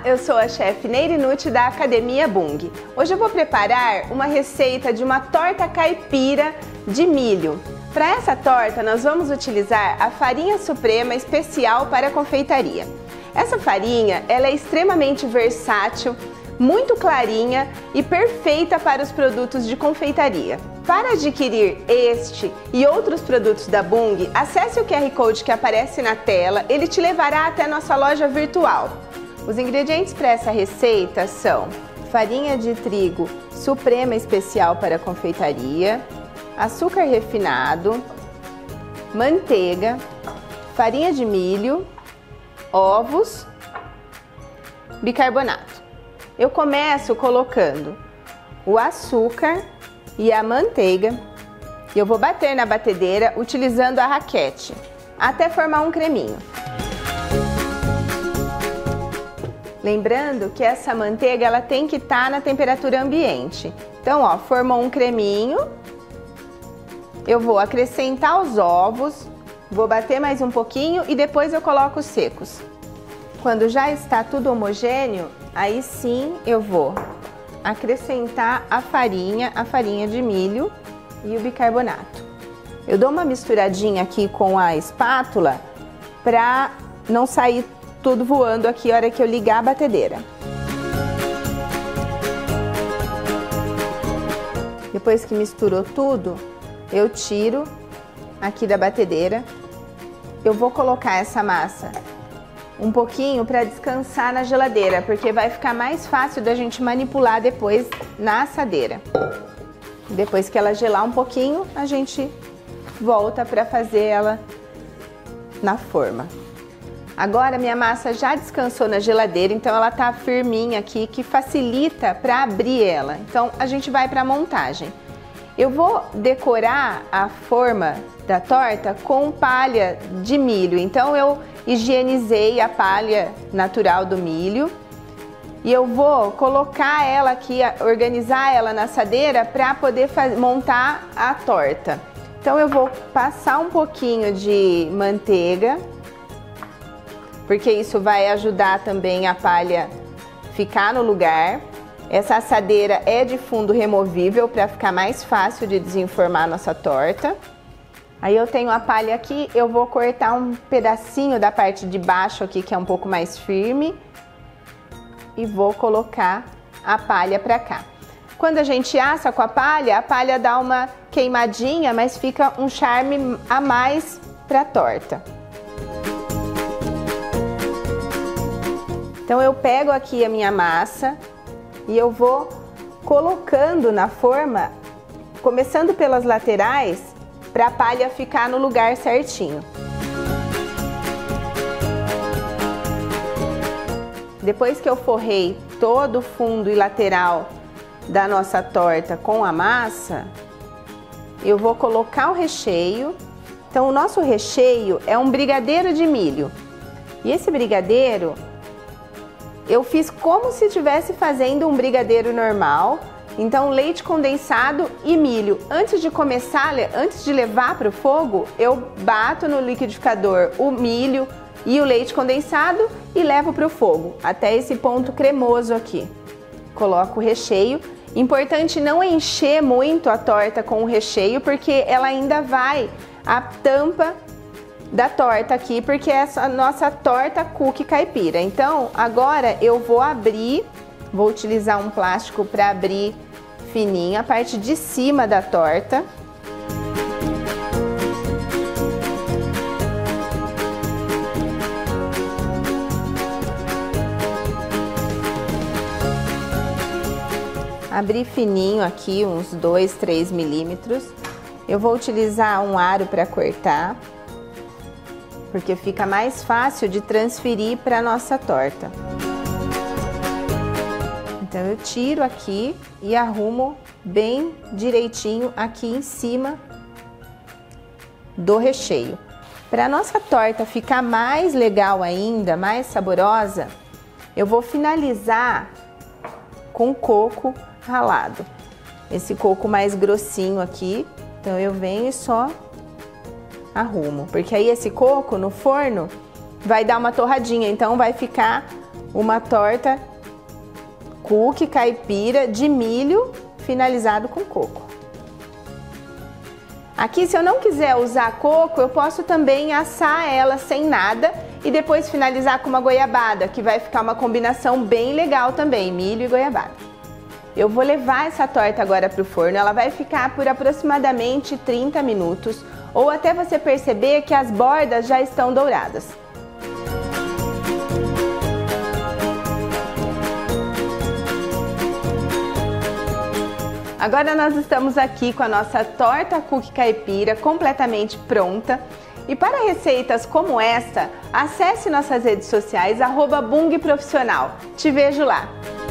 eu sou a chefe Neire Nucci da Academia Bung. Hoje eu vou preparar uma receita de uma torta caipira de milho. Para essa torta nós vamos utilizar a farinha suprema especial para confeitaria. Essa farinha ela é extremamente versátil, muito clarinha e perfeita para os produtos de confeitaria. Para adquirir este e outros produtos da Bung, acesse o QR Code que aparece na tela, ele te levará até a nossa loja virtual. Os ingredientes para essa receita são farinha de trigo suprema especial para confeitaria, açúcar refinado, manteiga, farinha de milho, ovos, bicarbonato. Eu começo colocando o açúcar e a manteiga e eu vou bater na batedeira utilizando a raquete até formar um creminho. Lembrando que essa manteiga ela tem que estar na temperatura ambiente. Então, ó, formou um creminho. Eu vou acrescentar os ovos, vou bater mais um pouquinho e depois eu coloco os secos. Quando já está tudo homogêneo, aí sim eu vou acrescentar a farinha de milho e o bicarbonato. Eu dou uma misturadinha aqui com a espátula para não sair tudo voando aqui na hora que eu ligar a batedeira. Depois que misturou tudo, eu tiro aqui da batedeira. Eu vou colocar essa massa um pouquinho para descansar na geladeira, porque vai ficar mais fácil da gente manipular depois na assadeira. Depois que ela gelar um pouquinho, a gente volta para fazer ela na forma. Agora minha massa já descansou na geladeira, então ela tá firminha aqui, que facilita para abrir ela. Então a gente vai para a montagem. Eu vou decorar a forma da torta com palha de milho. Então eu higienizei a palha natural do milho e eu vou colocar ela aqui, organizar ela na assadeira para poder montar a torta. Então eu vou passar um pouquinho de manteiga, porque isso vai ajudar também a palha ficar no lugar. Essa assadeira é de fundo removível para ficar mais fácil de desenformar a nossa torta. Aí eu tenho a palha aqui, eu vou cortar um pedacinho da parte de baixo aqui, que é um pouco mais firme, e vou colocar a palha para cá. Quando a gente assa com a palha dá uma queimadinha, mas fica um charme a mais para a torta. Então eu pego aqui a minha massa e eu vou colocando na forma, começando pelas laterais, para a palha ficar no lugar certinho. Depois que eu forrei todo o fundo e lateral da nossa torta com a massa, eu vou colocar o recheio. Então o nosso recheio é um brigadeiro de milho. E esse brigadeiro eu fiz como se estivesse fazendo um brigadeiro normal. Então leite condensado e milho. Antes de começar, antes de levar para o fogo, eu bato no liquidificador o milho e o leite condensado e levo para o fogo, até esse ponto cremoso aqui. Coloco o recheio. Importante não encher muito a torta com o recheio, porque ela ainda vai a tampa da torta aqui, porque essa é a nossa torta cookie caipira. Então agora eu vou abrir. Vou utilizar um plástico para abrir fininho a parte de cima da torta. Abrir fininho aqui, uns 2, 3 milímetros. Eu vou utilizar um aro para cortar, porque fica mais fácil de transferir para a nossa torta. Então eu tiro aqui e arrumo bem direitinho aqui em cima do recheio. Para a nossa torta ficar mais legal ainda, mais saborosa, eu vou finalizar com coco ralado. Esse coco mais grossinho aqui, então eu venho e só arrumo. Porque aí esse coco no forno vai dar uma torradinha, então vai ficar uma torta cookie caipira de milho finalizado com coco. Aqui, se eu não quiser usar coco, eu posso também assar ela sem nada e depois finalizar com uma goiabada, que vai ficar uma combinação bem legal também, milho e goiabada. Eu vou levar essa torta agora para o forno, ela vai ficar por aproximadamente 30 minutos, ou até você perceber que as bordas já estão douradas. Agora nós estamos aqui com a nossa torta cookie caipira completamente pronta. E para receitas como esta, acesse nossas redes sociais @bungprofissional. Te vejo lá!